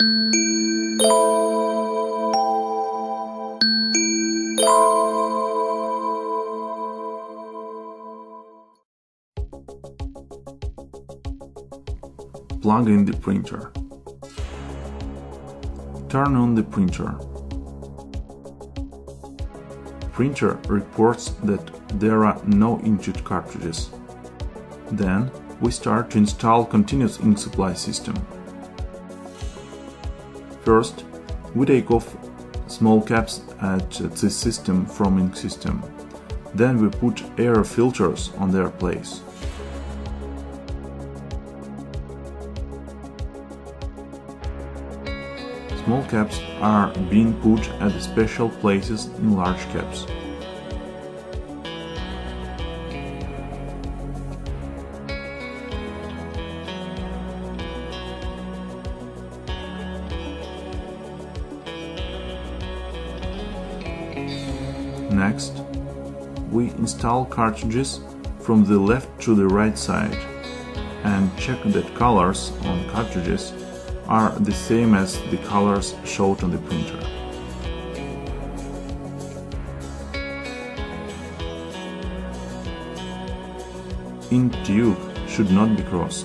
Plug in the printer. Turn on the printer. Printer reports that there are no inkjet cartridges. Then we start to install continuous ink supply system. First, we take off small caps at this system from ink system. Then we put air filters on their place. Small caps are being put at special places in large caps. Next, we install cartridges from the left to the right side and check that colors on cartridges are the same as the colors showed on the printer. Ink tube should not be crossed.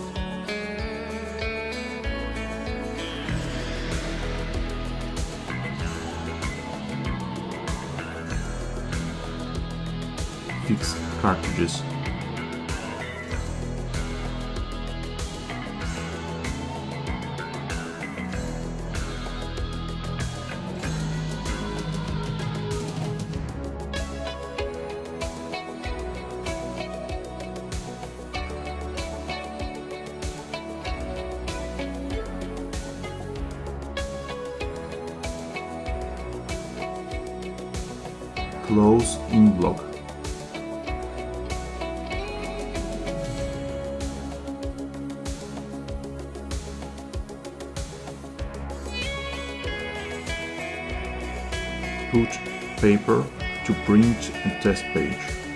Fix cartridges. Close ink block. Put paper to print a test page.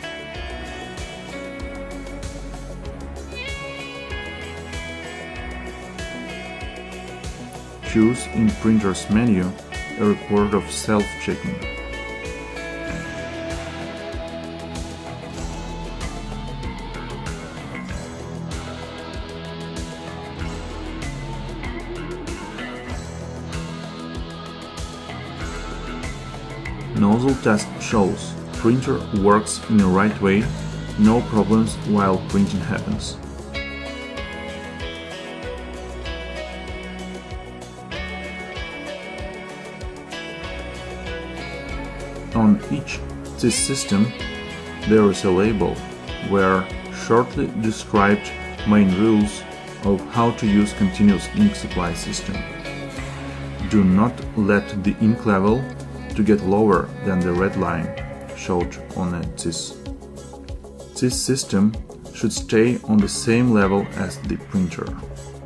Choose in printer's menu a report of self-checking. Nozzle test shows printer works in the right way, no problems while printing happens. On each this system there is a label where shortly described main rules of how to use continuous ink supply system. Do not let the ink level to get lower than the red line showed on this. This system should stay on the same level as the printer.